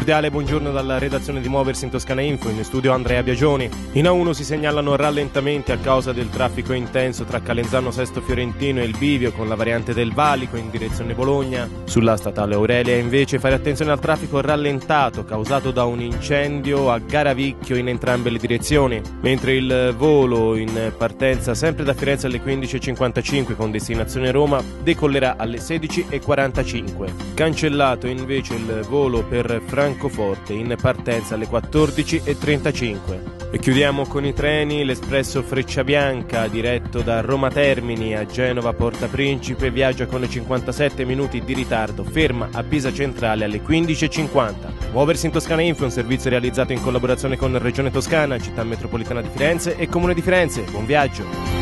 cordiale buongiorno dalla redazione di Muoversi in Toscana Info, in studio Andrea Biagioni. In A1 si segnalano rallentamenti a causa del traffico intenso tra Calenzano Sesto Fiorentino e il bivio con la variante del Valico in direzione Bologna. Sulla statale Aurelia invece fare attenzione al traffico rallentato causato da un incendio a Garavicchio in entrambe le direzioni, mentre il volo in partenza sempre da Firenze alle 15.55 con destinazione Roma decollerà alle 16.45. Cancellato invece il volo per Francoforte in partenza alle 14.35. E chiudiamo con i treni. L'espresso Frecciabianca diretto da Roma Termini a Genova Porta Principe viaggia con 57 minuti di ritardo, ferma a Pisa Centrale alle 15.50. Muoversi in Toscana Info è un servizio realizzato in collaborazione con Regione Toscana, Città Metropolitana di Firenze e Comune di Firenze. Buon viaggio!